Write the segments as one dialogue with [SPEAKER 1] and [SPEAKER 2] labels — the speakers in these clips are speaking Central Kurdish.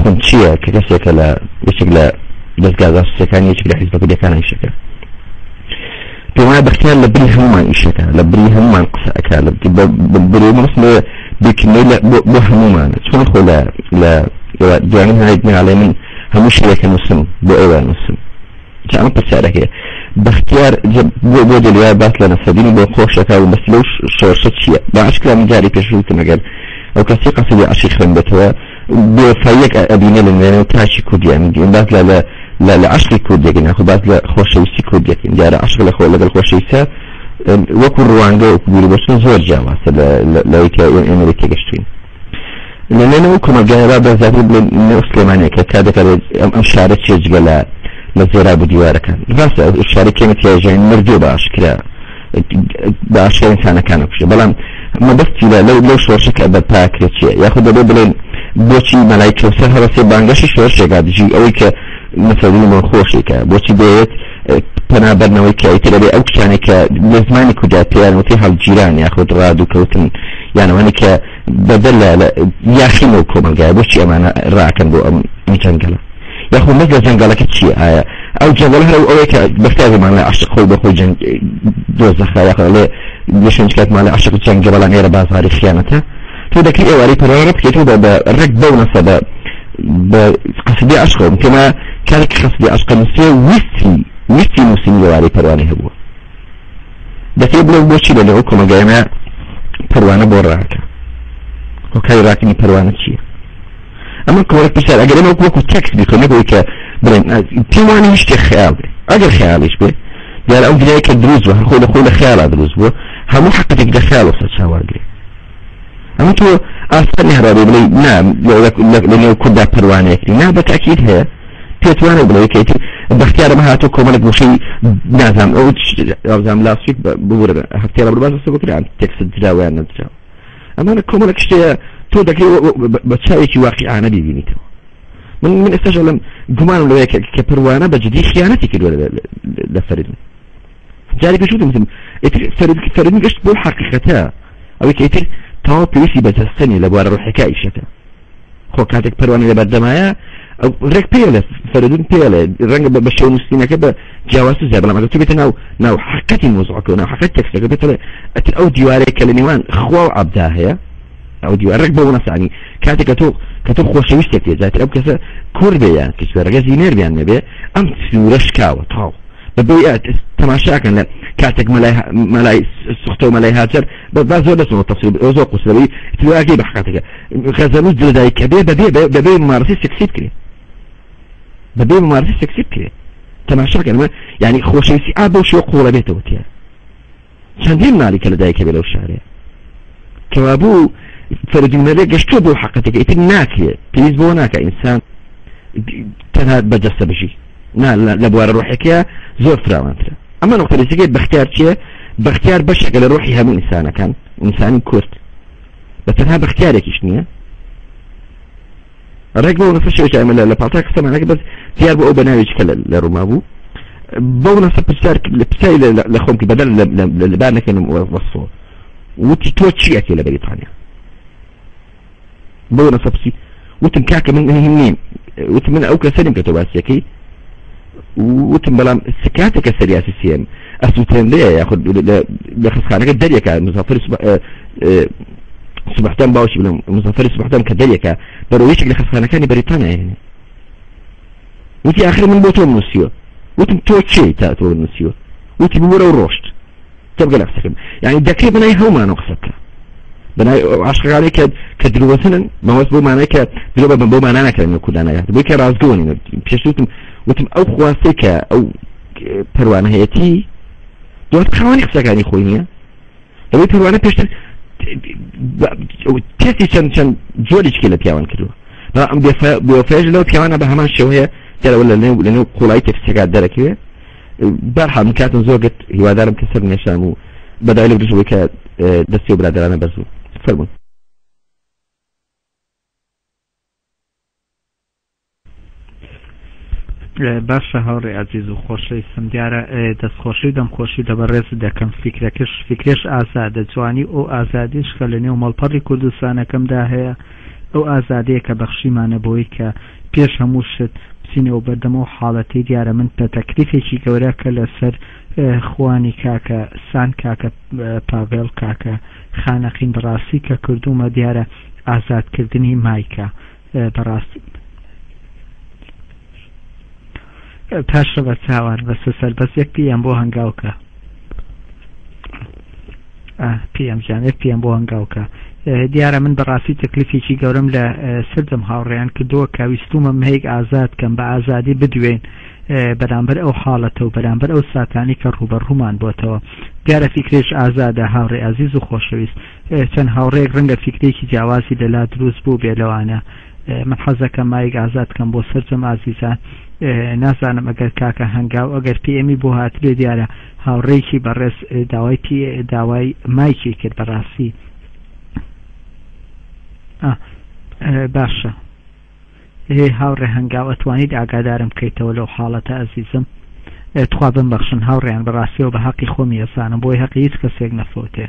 [SPEAKER 1] خون چییە کە کەسێکە لە یەکێک لە دەستگا جاسووسیەکان یەکێک لە حیزب کوردیەکان ئیشەکە پێم وایە بەختیار لە بری هەمومان ئیشەکە لە بری هەمومان قسە ئەکا بەرەوەی مەسڵ بکنەی بۆ هەمومانە چۆن خۆ لە دوانین هەیە ناڵێ من هەموو شتێکە نووسم بۆ ئێوە نووسم ئەمە پرسیارە هەیە بەختیار بۆ دەلوای باس لە نەسەدینی بۆ خۆشەکە و بەس لەو شۆرشە چییە باشکرا من جاری پێشوتم ئەگەر ئەو کەسی قەسەدی عەشقی خوێندبێتەوە بێوەفاییەک ئەبینێ لە نوێنە و تاچی کوردیان باس لە عەشقی کوردێکین یاخود باس لە خۆشەویستی کوردێکین دیارە عەشق لەگەڵ خۆشەویستە وەکو ڕوانگە و بیری بۆچون زۆر جیاوازە لەوەی کە ئێمە تێگەشتوین لەنێنەوە کۆمەلگایە بەزاری بڵێن نێو سلێمانیەکە کا دەکەوێت ئەم شارە چێجگە لە زێرا بوو دیوارەکان ڕاستە شارە کێمەتیاژیان مردووە باشکرا باشکرا ئینسانەکانە کوشە بەڵام مەبەستی لەو شۆرشەکە بەرپاکرێت چییە یاخود دەبێت بڵێن بۆچی مەلای کەوسەر هەوەسێ بانگەشی شۆرشێکا دژی ئەوەی کە مەسەڵی من خۆشێکە بۆچی دەیەوێت پەنابەرنەوەی کە ئیتر دەبێت ئەو کچانێک کە لە زمانی کوردیا پێیان وتی هەڵگیران یاخود ڕادووکەوتن یانەوەی کە بەدەل لە یاخینەوە کۆمەلگایە بۆچی ئەمانە ڕاکەن بۆ ئەم جەنگەڵە یاخود مەز لە جەنگەڵەکە چییە ئایا ئەو جەنگەڵ هەر ئەوەی کە بەختیارمان لە عەشق خۆی بەخۆی جەنگ دۆزەخە یاخود لێ لێشێنچکات مالە عەشق جەنگە بەڵام ئێرە بازاری خیانەتە تۆ دەکەی ئێوارەی پەروەردە بکەیتەوە بە ڕێک بەو نەسە بە قەسیدەی عەشقەوە کەما کارێکی قەسیدەی عەشقە نووسێ ویستی نووسینی ئێوارەی پەروانەی هەبووە دەکەی بڵێ بۆچی لە ئەو کۆمەلگایەمە پەروانە بۆ ڕاکە هۆکاری ڕاکردنی پەروانە چییە ئەمە کۆمەڵێک پرسیار ئەگەر ئێمە وەکو تێکست بیکەین نەبووی کە بڵێن پێم وانە هیچ شتێک خەیاڵ بێ ئەگەر خەیاڵیش بێ دیارە ئەو دنیای کە دروست بووە خۆی لە خۆی لە خەیاڵا دروست بووە هەموو حەقەتێک لە خەیاڵ سەر چاوەڕگرێ ئەمە تۆ ئاسانی هەرابێ بڵێ نا لە نێو کوردا پەروانەیەکری نا بەتاکید هەیە پێت وانە بڵێ کەیتر بەختیارەمە هاتۆ کۆمەڵێک بۆشەی نازانم ئەوزام لاسویت ببوورە هەفتەیە لە بڕباز بکران تێکست دراویان نەدراوە ئەمانە کۆمەڵێک شتەیە تۆ دەکەی بە چاوێکی واقعانە بیبینیتەوە من ئێستاش لەم گومانم لەوەیە کە پەروانە بەجددی خیانەتی کردووە لە فەریدن جارێک پێشوتم فەریدن گەشت بۆ حەقیقەتە ئەوەی کە ئیتر تەواو پێویستی بەجەستنی لە بوارە ڕۆحەکە ئیشەکە خۆ کاتێک پەروانە لە بەردەمایە ڕێک پێ لە فەریدن پێ لێ ڕەنگە بە شێوە نووسینەکە بە جیاوازی زای بەڵام ئەگەر تۆ بێتە ناو حەقەتی مۆزوعەکە و ناو حەقەت تێکستەکە بێتەوە ئەتر ئەو دیوارەیە کە لە نێوان خوا و عەبدا هەیە ئەو دیوار ڕێک بۆ نەسانی کاتێک کە تۆ خۆشەویستێک پێجاتر ئەو کەسە کوور بێ یان کشوەرەکە زینێر بیان نەبێ ئەم سوورە شکاوە تاو بەبێ تەماشاکەن لە کاتێک مەلای سوختە و مەلای هاجر با زۆر دەچمەوە تەفسیر زۆر قوسەوەی تلواگەی بە حەقەتەکە خەزەنووس دڵداری کە بەبێ ممارەسەی سێکسی بکرێ بەبێ ممارەسەی سێکسی بکرێ تەماشاکەن یعنی خۆشەویستی ئا بەو شێوە قوڵە بێتەوە تیا چەندین مالیکە لە دایکە بێ لەو شارەیە کەوا بوو فەرجینەرێک گەشتووە بۆ حەقەتەکە ئیتر ناکرێت پێویست بۆ ناکە ئینسان تەنها بەجەستە بژی لە بوارە ڕۆحێکە زۆر فراوانترە ئەمە نقطەیەکەی بەختیار چییە بەختیار بەشێکە لە ڕۆحی هەموو ئینسانەکان ئینسانی کورد بە تەنها بەختیارێکیش نییە ڕێک بەو نەفە شێوەیەکی ئەمە لە پاڵتا قسەمانەکە بەس دیار بۆ ئەو بەناوێکە لە ڕووما بوو بەو نەفە پرسیار لە پرسیاری لە خۆمکی بەدەل لەبار نەکەنم وەسفۆ وتی تۆ چیەکێ لە بەریتانیا بۆ نەسەپسی وتم کاکە من نیم وتم من ئەو کەسەریم کە تۆ باسیەکەی وتم بەڵام سکاتێکە سەریاسی سیم ئەسووتێن لێ یاخود لە خستخانەکە دەریەکە مزەفەری سوبحتان باوشی بڵێم مزەفەری سوبحتان کە دەریەکە بەرەوەیەکێک لە خستخانەکانی بەریتانیا هێنێ وتی ئاخر من بۆ تۆ نووسیوە وتم تۆ چی تا تۆ نووسیوە وتی ببوورە و ڕۆشت تبقى لا تستخدم يعني دكي بناي هو ما نقصك بناي عشقاني كد دروسنا ما هو معناه كدروبة بو معناه كلام كل أنا يعني بيك رازقوني بيشوتم وتم أو خواسك أو پروانه هيتي دوات خواني خسكاني خوينيا لو پروانه بيشتر تيسي چن جوريش كلا بيوان كدو لا بيوفاج لو بيوانا بهمان شوية ترى ولا لأنه قلايتك سكاد دركيه بارحة من كاتن زوجت هوادارم كسر نشامو بدأ له برجوي ك دستيو برادرانا برزو فرمون
[SPEAKER 2] باشە هاوڕێ عەزیز و خۆشەویستم دیارە دەستخۆشی دەمخۆشی دەبەڕێز دەکەم فکرێش ئازادە جوانی ئەو ئازادیش کە لە نێو مەڵپەڕی کوردستانەکەمدا هەیە ئەو ئازادەیە کە بەخشیمانە بۆی کە پێش هەموو شت بچینەوە بەردەمەوە حاڵەتی دیارە من تەکلیفێکی گەورە کە لەسەر خوانی کاکە سان کاکە پاڤێڵ کاکە خانەقین بەڕاستی کە کردومە دیارە ئازادکردنی مایکە بەڕاستی پاشە بە چاوان بەسە سەربەس یەک پێیان بۆ هەنگاوکە پێم جانێت پێم بۆ هەنگاوکە دیارە من بەڕاستی تەکلیفێکی گەورەم لە سردم هاوڕێیان کردووە کاویستومە مهێک ئازاد کەم بە ئازادی بدوێن بەرامبەر ئەو حاڵەتە و بەرامبەر ئەو ساتانی کە ڕوبەڕوومان بۆتەوە دیارە فکرێش ئازادە هاوڕێ عەزیز و خۆشەویست چەند هاوڕێک ڕەنگە فکرێکی جیاوازی لەلا دروست بوو بێ لەوانە من حەزەکەم مایک ئازاد کەم بۆ سەرجەم ئازیزان نازانم ئەگەر کاکە هەنگاو ئەگەر پێمی بۆ هاتبێ دیارە هاوڕێکی بەڕێز داوای مایکی کرد بەڕاستی باشە هاوڕێ هەنگاو ئەتوانیت ئاگادارم بکەیتەوە لەو حاڵەتە ئەزیزم تخوا بمبەخشن هاوڕێیان بەڕاستیەوە بە حەقی خۆمی ئەزانم بۆی حەقی هیچ کەسێک نەفۆتێ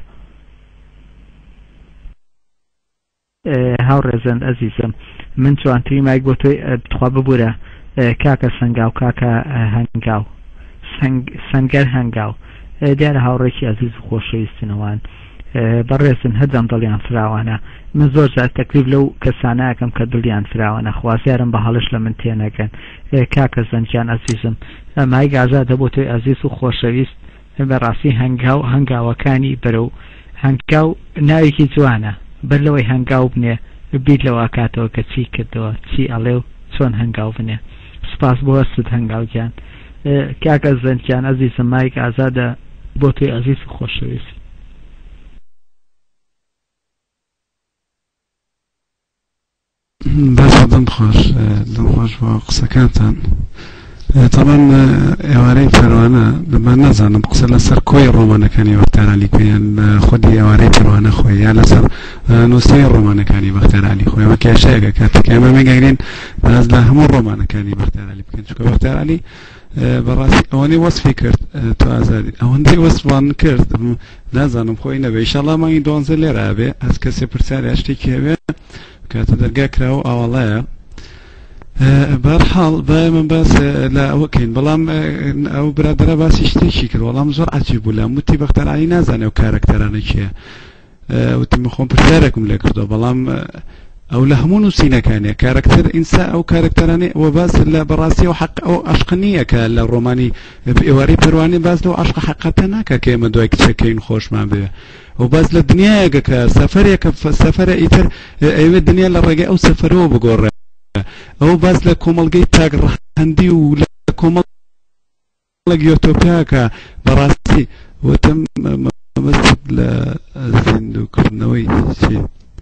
[SPEAKER 2] هاوڕێزەند ئەزیزم من جوانترین مایک بۆ تۆی تخوا ببوورە کاکە سەنگاو کاکە هەنگاو سەنگەر هەنگاو دیارە هاوڕێکی ئەزیز و خۆشەویستنەوەن بەڕێزن هەردەم دڵیان فراوانە من زۆر جار تەکلیف لەو کەسانەکەم کە دڵیان فراوانە خوازیارم بە هەڵش لە من تێنەگەن کاکە زەنجان ئەزیزم مایک ئازادە بۆ تۆی ئەزیز و خۆشەویست بەڕاستی هەنگاوەکانی بەرەو هەنگاو ناوێکی جوانە بەر لەوەی هەنگاو بنێ بیر لەوە کاتەوە کە چی کردەوە چی ئەڵێ و چۆن هەنگاو بنێ سپاس بۆ هەستت هەنگاوگیان کاکە زەنجان ئەزیزم مایک ئازادە بۆ تۆی ئەزیز و خۆشەویست
[SPEAKER 3] باشە دڵخۆش بۆ قسەکانتان طبعا ئێوارەی پەروانە من نازانم قسە لەسەر کۆی ڕۆمانەکانی بەختیار عەلی کوێیان خودی ئێوارەی پەروانە خۆی یا لەسەر نووسەی ڕۆمانەکانی بەختیار عەلی خۆی ئەمە کێشەیەکە کاتێک ئێمە مێگەگرین باز لە هەموو ڕۆمانەکانی بەختیار عەلی بکەین چونکە بەختیار عەلی بەڕاستی ئەوەندەی وەسفی کرد تۆ ئازادی ئەوەندەی وەسفان کرد نازانم خۆی نەبێ ئینشەڵڵا مانگی 12 لێرە بێ هەست کەسێ پرسیاری شتێکی هەبێ کاتە دەرگا کراوە ئاوەڵەیە بەرحاڵ با من باس لا ئەوەکەین بەڵام ئەو برادرە باسی شتێکی کرد وەڵام زۆر عەجیب بوو لام وتی بەختیار عەلی نازانێ و کارەکتەرانە کییە وتی من خۆم پرسیارێکم لێ کردەوە بەڵام ئەو لە هەموو نووسینەکانێ کارەکتەر ئینسا ئەو کارەکتەرانێ ئەوە باس لە بەڕاستی و حەق ئەو عەشق نییە کە لە ڕۆمانی ئێوارەی پەروانێ باس لەو عەشق حەقەتە ناکە کە ئێمە دوای کچەکەین خۆشمان بێ و باز لە دنیایەکە کە سەفەرە ئیتر ئەوێ دنیا لە ڕێگەی ئەو سەفەرەوە بگۆڕێ ئەو باز لە کۆمەڵگەی تاگڕەهەندی و لە کۆمەڵ یۆتۆپیاکە بەڕاستی وتم مەبەست لە زیندووکردنەوەی چی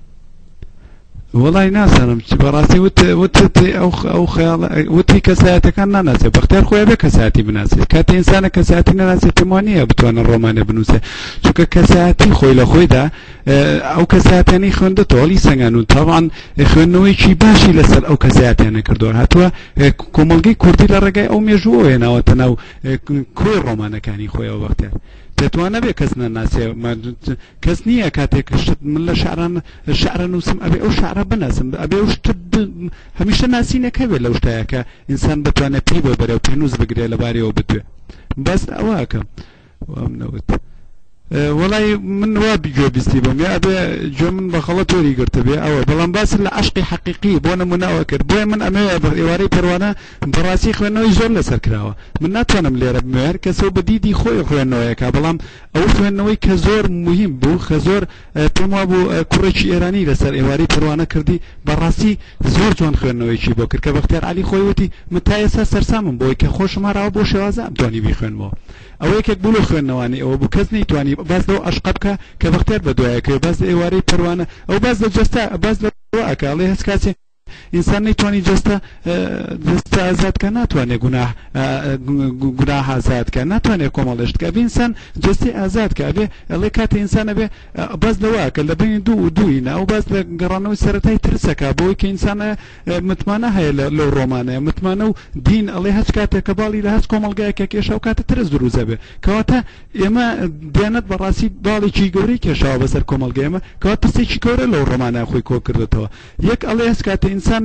[SPEAKER 3] وڵای ناسانم چی بەڕاستی ئەو خەیاڵ وتی کەسایەتەکان ناناسێ بەختیار خۆی بێ کەسایەتی بناسێت کاتێ ئینسانە کەسایەتی نەناسێت پێوانەیە بتوانە ڕۆمانە بنووسێ چونکە کەسایەتی خۆی لە خۆیدا ئەو کەسایەتیانی خوێندەتەوە هەڵی سەنگان و تاوان خوێندنەوەیکی باشی لەسەر ئەو کەسایەتیانە کردووە هاتووە کۆمەڵگەی کوردی لە ڕێگای ئەو مێژووە هێناوەتە ناو کۆی ڕۆمانەکانی خۆیەوە بەختیار دەتوانە بێ کەس نەناسێ کەس نییە کاتێک من لە شعرە نووسم ئەبێ ئەو شعرە بناسم ئەبێ ئەو شت هەمیشە ناسینەکە بێت لەو شتایە کە ئینسان بتوانێت پێی بۆ بەرەو پێنووس بگرێ لەبارەوە بتوێ بەس ئەوەکە وام نەوت وڵای من وا گوێبیستی بم یا ئەبێ گوێ من بە خەڵەت تۆری گرتە بێ ئەوە بەڵام باس لە عەشقی حەقیقی بۆ نمونەوە کرد بۆیە من ئەمەوێ ئێوارەی پەروانە بەڕاستی خوێندنەوەی زۆر لەسەر کراوە من ناتوانم لێرە بمێ هەر کەسە بە دیدی خۆی خوێندنەوەیەکە بەڵام ئەو خوێندنەوەی کە زۆر مهم بوو کە زۆر پێم وا بوو کوڕێکی ئێرانی لەسەر ئێوارەی پەروانە کردی بەڕاستی زۆر جوان خوێندنەوەیکی بۆ کرد کە بەختیار عەلی خۆی وتی من تا ئێستا سەرسامم بۆی کە خۆشم هەراوە بۆ شێوازە ئەمتوانی بیخوێنمەوە ئەوە یەکێک بوو لە خوێندنەوانی ئەوە بوو کەس نەیتوانی باز لەو عەشقە بکە کە بەختیار بەدوایەکە باز لە ئێوارەی پەروانە ئەو باز لە جەستا باز لەوە ئەکە ئەڵێ هەست کاتێ ئینسان نەیتوانی جەستە ئازادکە ناتوانێت گوناه ئازادکە ناتوانێت کۆمەڵێشتکە بێ ئینسان جەستی ئازادکە بێ ئەڵێ کاتێ ئینسانە بێ باز لەواکە لە بین دوو و دووینە ئەو باز لە گەڕانەوەی سەرەتای ترسەکە بۆی کە ئینسانە متمانە هەیە لەو ڕۆمانەیە متمانە و دین ئەڵێ هەچ کاتێک کە باڵی لە هەچ کۆمەڵگایەکە کێشە و کاتە ترس دروزە بێ کەواتە ئێمە دیانەت بەڕاستی باڵێکی گەورەی کێشاوە بەسەر کۆمەڵگای ئێمە کەواتە پرسێکی گەورە لەو ڕۆمانە خۆی کۆ کردێتەوە یەک ئەڵێ هەست کاتە ئینسان